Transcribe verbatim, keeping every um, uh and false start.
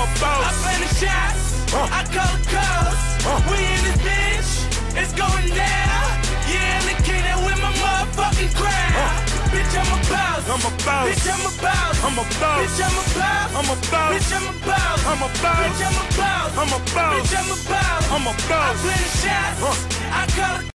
a boss. I plan the shots, uh. I call the calls. Uh. We in this bitch, it's going down. Yeah, I'm the king with my motherfucking crown. Uh. Bitch, I'm a boss. I'm a boss. Bitch, I'm a boss. I'm a boss. Bitch, I'm a boss. I'm a boss. Bitch, I'm a boss. I'm a boss. Bitch, I'm a boss. I'm a boss. Bitch, I'm a boss. I'm a boss. I plan the shots, uh. I call the